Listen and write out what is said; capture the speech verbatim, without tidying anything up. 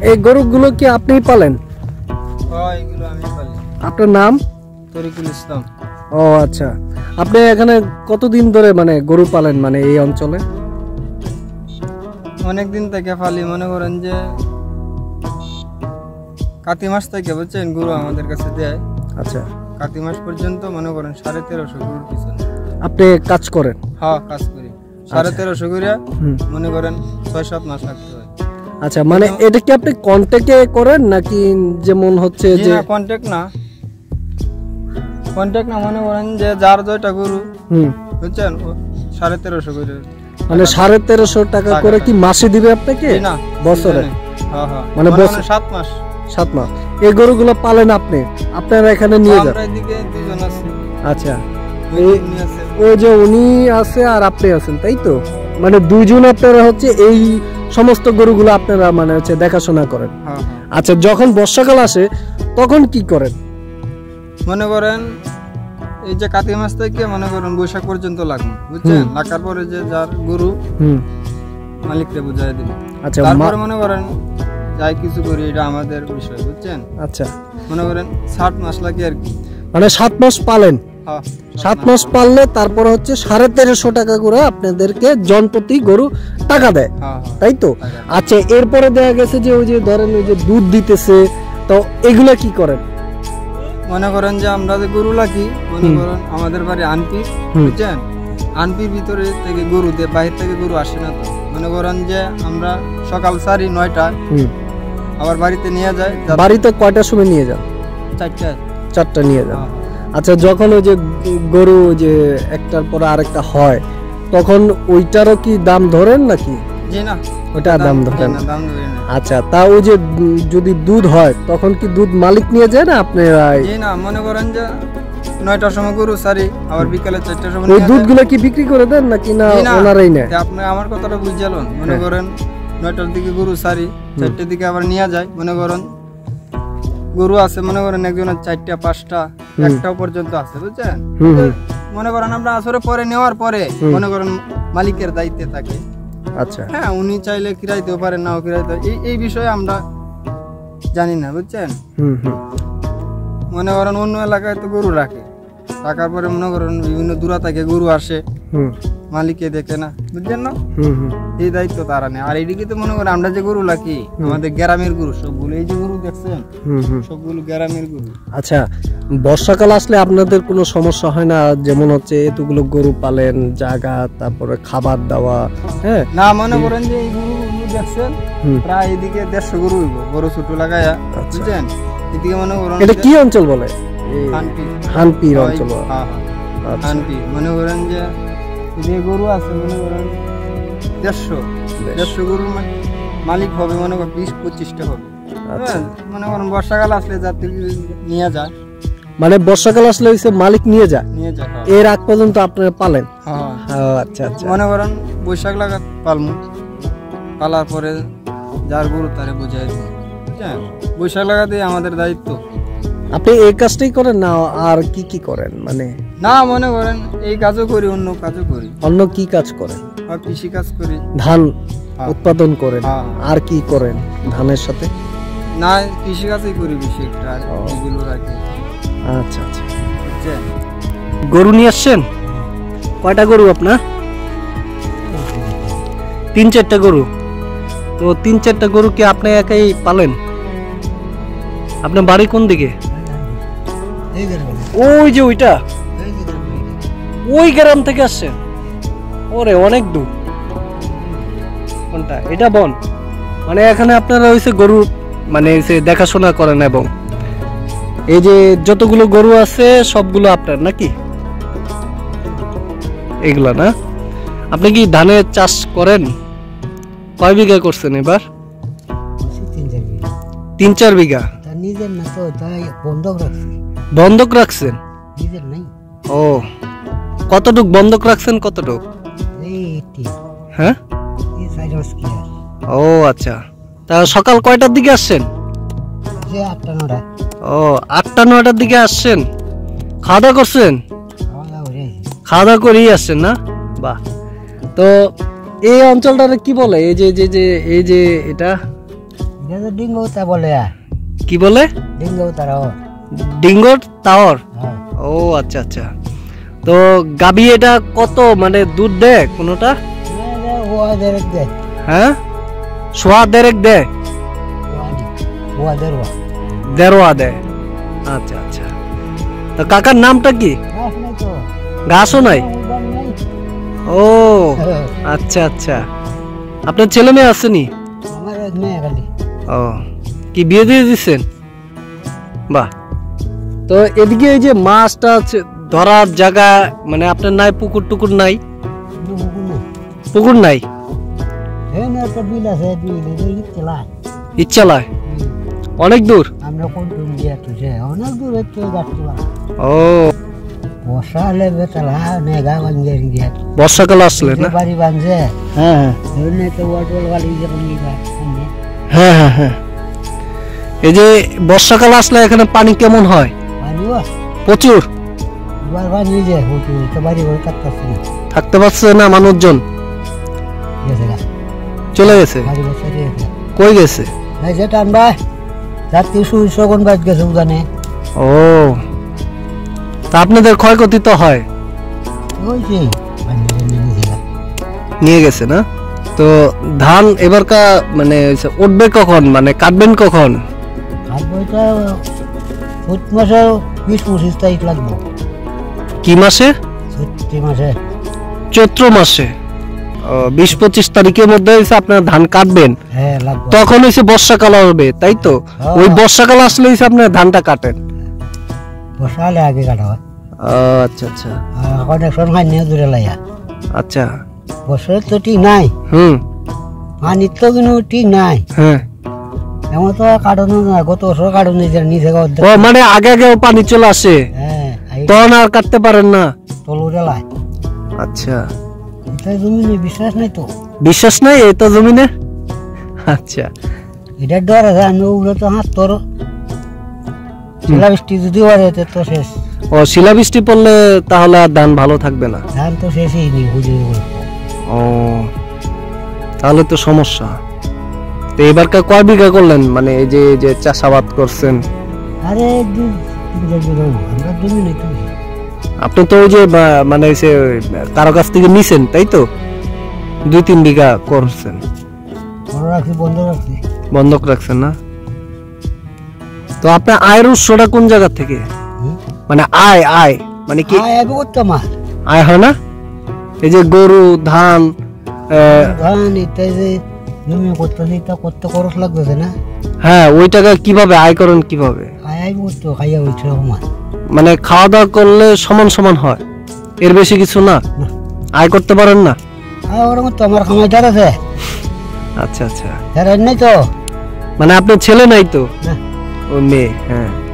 এই গরুগুলো কি আপনিই পালেন? হ্যাঁ, এগুলো আমি পালি। আপনার নাম? তরিকুল ইসলাম। ও আচ্ছা, আপনি এখানে কতদিন ধরে মানে গরু পালেন, মানে এই অঞ্চলে? অনেক দিন থেকে পালি, মনে করেন যে কাতি মাস থেকে, বুঝছেন, গরু আমাদের কাছে দেয়। আচ্ছা, কাতি মাস পর্যন্ত মনে করেন সাড়ে তেরোশো গরুর পিছনে আপনি কাজ করেন? হ্যাঁ, কাজ করি। সাড়ে তেরোশো করে মনে করেন ছয় সাত মাস লাগতে হয়। আচ্ছা, মানে এটা কি আপনি কন্ট্যাক্টে করেন নাকি যেমন হচ্ছে যে? না, কন্ট্যাক্ট না, কন্ট্যাক্ট না, মনে করেন যে যার জয়টা গরু, হুম, বুঝছেন, সাড়ে তেরোশো করে, মানে সাড়ে তেরোশো টাকা করে কি মাসে দিবে আপনাকে? না, বছরে। হ্যাঁ হ্যাঁ, মানে সাত মাস। সাত মাস এই গরুগুলো পালেন আপনি, আপনারা এখানে নিয়ে যান? আমরা এদিকে দুজন আছি। আচ্ছা, ওই যে উনি আছে আর আপনি আছেন, তাই তো? মানে দুইজন আপনারা হচ্ছে এই সমস্ত গরুগুলো আপনারা মানে হচ্ছে দেখাশোনা করেন। আচ্ছা, যখন বর্ষাকাল আসে তখন কি করেন? মনে করেন এই যে কাতি মাস থেকে মনে করেন বৈশাখ পর্যন্ত লাগবে, বুঝছেন, লাগার পরে যে যার গরু মালিককে বুঝাই দিন। আচ্ছা, তারপরে মনে করেন যাই কিছু করি, এটা আমাদের বিষয়, বুঝছেন। আচ্ছা, মনে করেন সাত মাস লাগে আর কি, মানে সাত মাস পালেন। সাত মাস পাললে তারপরে হচ্ছে সাড়ে তেরোশো টাকা করে আপনাদেরকে জনপ্রতি গরু টাকা দেয়, তাই তো? আচ্ছা, এরপরে দেখা গেছে যে ওই যে ধরেন ওই যে দুধ দিতেছে, তো এগুলা কি করেন? মনে করেন যে আমরা যে গরু লাগি, মনে করেন আমাদের বাড়ি আনপি, বুঝছেন, আনপির ভিতরে থেকে গরু দিয়ে বাইরে থেকে গরু আসে না। তো মনে করেন যে আমরা সকাল সাড়ে নয়টা আবার বাড়িতে নিয়ে যাই। বাড়িতে কয়টার সময় নিয়ে যান? চারটা। চারটা নিয়ে যান। আচ্ছা, যখন ওই যে গরু যে একটার পর আরেকটা হয়, তখন ওইটারও কি দাম ধরেন নাকি? জি না, ওটা দাম ধরেন না। আচ্ছা, তা ওই যে যদি দুধ হয় তখন কি দুধ মালিক নিয়ে যায় না আপনারা? জি না, মনে করেন যে নয়টার সময় গরু সারি, আবার বিকালে চারটার সময় ওই দুধগুলো কি বিক্রি করে দেন নাকি না ওনারাই নেয়? আপনি আমার কথাটা বুঝলেন। মনে করেন নয়টার দিকে গরু সারি, চারটার দিকে আবার নিয়ে যায়। মনে করেন গরু আছে, মনে করেন একজনের চারটা পাঁচটা একটাও পর্যন্ত আছে, বুঝছেন। মনে করেন আমরা আসরে পরে নেওয়ার পরে মনে করেন মালিকের দায়িত্বে থাকে। আচ্ছা, হ্যাঁ, উনি চাইলে কিরাইতেও পারেন, নাও কিরাইতে, এই এই বিষয়ে আমরা জানি না, বুঝছেন। মনে করেন অন্য এলাকায় তো গরু রাখে, রাখার পরে মনে করেন বিভিন্ন দূরা থেকে গরু আসে, মালিকে দেখে না, বুঝছেন না, এই দায়িত্ব তারা নেই। আর এইদিকে তো মনে করেন আমরা যে গরু রাখি আমাদের গ্রামের গরু সবগুলো, এই যে গরু দেখছেন সবগুলো গ্রামের গরু। আচ্ছা, বর্ষাকাল আসলে আপনাদের কোনো সমস্যা হয় না? যেমন হচ্ছে এতগুলো গরু পালেন, জায়গা, তারপরে খাবার দেওয়া। হ্যাঁ, না, মনে করেন যে এই গরুগুলো দেখছেন প্রায় এদিকে দেড়শো গরু হইব, বড় ছোট লাগাইয়া, বুঝছেন। এদিকে মনে করেন এটা কি অঞ্চল বলে? হানপি। হানপি অঞ্চল। হানপি মনে করেন যে যে গরু আছে মনে করেন দেড়শো দেড়শো গরুর মালিক হবে, মনে করেন বিশ পঁচিশটা হবে। মনে করেন বর্ষাকাল আসলে যাতে নিয়ে যায়, মানে বর্ষাকাল আসলে মালিক নিয়ে যায় নিয়ে যায় এর আগ পর্যন্ত আপনারা পালেন? আচ্ছা আচ্ছা, মনে করেন বৈশাখ লাগা পালমু, পালার পরে যার গরু তারে বোঝাই দিই। হ্যাঁ, বৈশাখ লাগাতে আমাদের দায়িত্ব। আপনি এই কাজটাই করেন না আর কি কি করেন? মানে না, মনে করেন এই কাজও করি, অন্য কাজও করি। অন্য কি কাজ করেন? কৃষি কাজ করি, ধান উৎপাদন করেন। আর কি করেন ধানের সাথে? না, কৃষি কাজই করি বেশি একটা, এগুলো রাখি। আচ্ছা আচ্ছা, গরু নিয়ে আসছেন? কয়টা গরু আপনার? তিন চারটা গরু। তো তিন চারটা গরু কি আপনি একাই পালেন? আপনার বাড়ি কোন দিকে? ওই যে ওইটা, ওই গ্রাম থেকে আসছেন? ওরে, অনেক দূর। কোনটা এটা? বন। মানে এখানে আপনারা হইছে গরু মানে দেখাশোনা করেন, এবং এই যে যতগুলো গরু আছে সবগুলো আপনার নাকি? এগুলা না? আপনি কি ধানের চাষ করেন? কয় বিঘা করছেন এবার? তিন চার বিঘা। নিজের না তো, তাই বন্ধক রাখছি। বন্ধক রাখছেন? নিজের নাই। ও, কতটুক বন্ধক রাখছেন? কতটুক? হ্যাঁ, ও আচ্ছা। তা সকাল কয়টার দিকে আসছেন? আটটা নটা। ও, আটটা নয়টার দিকে আসছেন। খাওয়া দাওয়া করছেন? খাওয়া দাওয়া করেই আসছেন না? বাহ। তো এই অঞ্চলটারে কি বলে? এই যে যে এই যে এটা এটা তো ডিঙ্গো তা বলে আর কি বলে? ডিঙ্গো তারাও ডিঙ্গোর টাওয়ার। হ্যাঁ ও আচ্ছা আচ্ছা। তো গাবি এটা কত মানে দুধ দেয় কোনোটা? ওয়া দেরেক দে হ্যাঁ সোয়া দেড়েক দেয়, ওয়া দেরওয়া দেড়োয়া দেয়। আচ্ছা আচ্ছা। তো কাকার নামটা কি? গাছ নাই তো ঘাসও নাই? উদান নাই ও আচ্ছা আচ্ছা। আপনার ছেলে মেয়ে আসেনি? আমার এক মেয়ে খালি ও কি বিয়ে দিয়ে দিচ্ছেন? বাহ। তো এদিকে এই যে মাছটা আছে ধরার জায়গা মানে আপনার নাই পুকুর টুকুর নাই? বুকু নাই পুকুর নাই? এই না একটা বিল আছে বিল এই চলা ইচ্ছালায় অনেক দূর? আমরা কোন টুন দিয়ে তুছে অনেক দূর হচ্ছে গাছগুলা ও বর্ষা হলে বেতালা নেগা বাঞ্জে গিয়ে বর্ষাকাল আসলে না? বাড়ি বাঁধছে হ্যাঁ হ্যাঁ এমনি তো ওয়াটল গাড়ি যখন নিবা হ্যাঁ হ্যাঁ হ্যাঁ। এই যে বর্ষাকাল আসলে এখানে পানি কেমন হয়? পানিও প্রচুর? এবার পানি যে হতো তো বাড়ি ঘর কাটতেছে না থাকতে পারছে না মানুষজন? গেছে গা চলে গেছে? বাড়ি ঘর ছেড়ে গেছে কই গেছে? এই যে টানবা রাত্রি শুই শগুন বাজ গেছে উদানে ও তা আপনাদের ক্ষয়ক্ষতি তো হয়? হয়েছে পানি নিয়ে গেছে নিয়ে গেছে না? তো ধান এবারকা মানে উঠবে কখন মানে কাটবেন কখন? আর বইটা চৈত মাসে বিশ পঁচিশ তারিখ লাগবে কি মাসে? চৈত্রি মাসে চৈত্র মাসে। ও বিশ পঁচিশ তারিখের মধ্যে হচ্ছে আপনার ধান কাটবেন, হ্যাঁ লাগবে তখন হচ্ছে বর্ষাকাল হবে তাই তো? ওই বর্ষাকাল আসলে হচ্ছে আপনার ধানটা কাটেন? বর্ষা হলে আগে কাটা হয় আচ্ছা আচ্ছা আর অনেক সময় নিয়ে দূরে লাইয়া আচ্ছা। বছরের তো ঠিক নাই হুম পানির তো কিন্তু ঠিক নাই হ্যাঁ। এমন তো কাটানো না গত বছর কাটানো নিচে ও মানে আগে আগে পানি চলে আসে হ্যাঁ তখন আর কাটতে পারেন না? তলুরে লাই আচ্ছা। এটা জমিনে বিশ্বাস নাই তো বিশ্বাস নাই এই তো জমিনে? আচ্ছা। এটার ডর আছে আমি ওগুলো তো হাত তোর শিলাবৃষ্টি যদি হয় তো শেষ। ও শিলাবৃষ্টি পড়লে তাহলে আর ধান ভালো থাকবে না? ধান তো শেষই নেই বুঝে ও তাহলে তো সমস্যা। তো এবারকার কয় বিঘা করলেন মানে এই যে যে চাষাবাদ করছেন? আরে দুই তিন চার বিঘা আমরা জমি নেই তো আপনি তো ওই যে বা- মানে সে কারো কাছ থেকে নিছেন তাই তো? দুই তিন বিঘা করছেন? বড় রাখছি বন্ধ রাখছি বন্ধক রাখছেন না? তো আপনার আয়ের উৎসটা কোন জায়গা থেকে মানে আয় আয় মানে কি আয় আগে করতো আমার আয় হয় না? এই যে গরু ধান আহ, ধান ইত্যাদি যে জমি করতেছি তা করতে খরচ লাগতেছে না হ্যাঁ ওই টাকা কিভাবে আয় করেন কিভাবে? আয় আয় করতো খাইয়া হচ্ছে আমার মানে খাওয়া দাওয়া করলে সমান সমান হয় এর বেশি কিছু না? না। আয় করতে পারেন না? আয় ওর মতো আমার খামাইটার আছে আচ্ছা আচ্ছা। তার নাই তো মানে আপনার ছেলে নাই তো? না ও মেয়ে। হ্যাঁ